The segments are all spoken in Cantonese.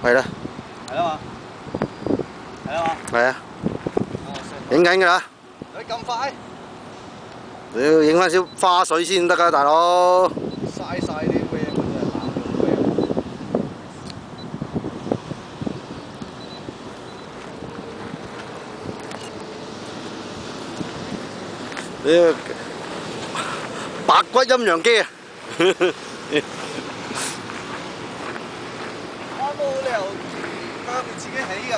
係啦。 係啦嘛。係啦嘛。 係啊。影緊㗎啦。 你咁快？ 你要影翻少花水先得㗎，大佬。 嘥晒啲 RAM 真係濫用 RAM。 你白骨陰陽機啊！ 我冇理由佢自己起㗎。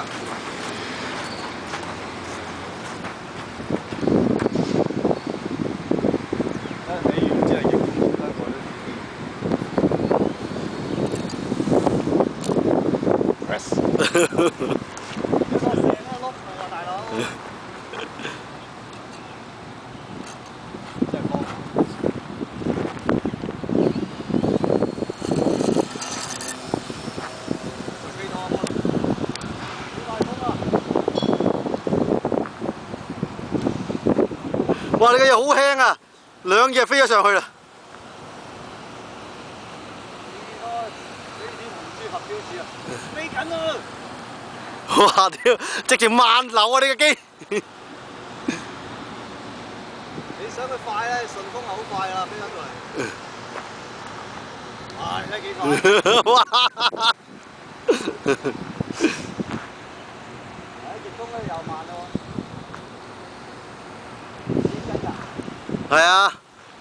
起完之後影唔得佢。Press。你個成個碌喎，大佬。真係幫。 哇！你嘅嘢好輕啊，2嘢飛咗上去啦。 飛緊啊！ 哇！屌，直情慢流啊！你嘅機。 你想佢快咧，順風係好快㗎啦，飛緊過嚟。哇！你睇幾快？哇！喺逆風咧又慢咯。 係啊。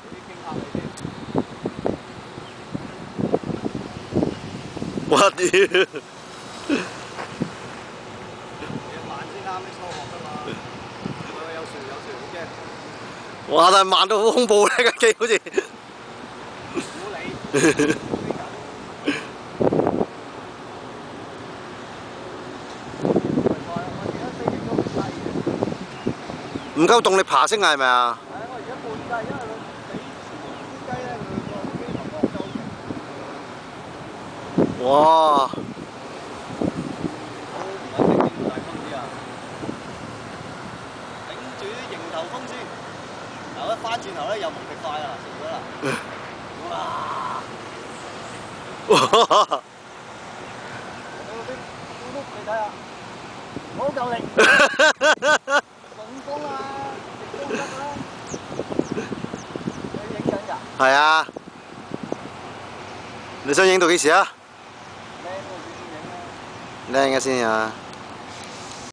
我屌！ 你慢先啱，你初學㗎嘛。有時好驚。 哇！但係慢到好恐怖咧，架機好似。 唔好理。 唔夠動力爬升係咪啊？ 係啊，我而家半計，因為佢比前啲雞咧，佢個機頭光都好勁。 哇！ 好唔穩定啲大風啲啊！頂住啲迎頭風先，嗱一翻轉頭咧又無敵快啊！食咗啦！哇！ 哇！ 你睇下，好夠力。順風啊，逆風得啦。你影緊㗎？ 係啊。你想影到幾時啊？ 靚嗰時先影啦。 靚嘅先啊！